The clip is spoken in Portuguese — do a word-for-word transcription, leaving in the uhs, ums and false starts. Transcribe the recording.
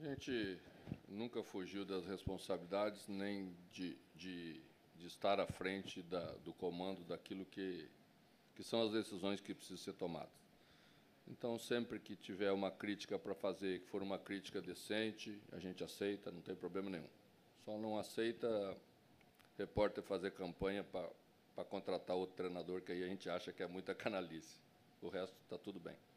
A gente nunca fugiu das responsabilidades, nem de, de, de estar à frente da, do comando daquilo que, que são as decisões que precisam ser tomadas. Então, sempre que tiver uma crítica para fazer, que for uma crítica decente, a gente aceita, não tem problema nenhum. Só não aceita repórter fazer campanha para para contratar outro treinador, que aí a gente acha que é muita canalice. O resto está tudo bem.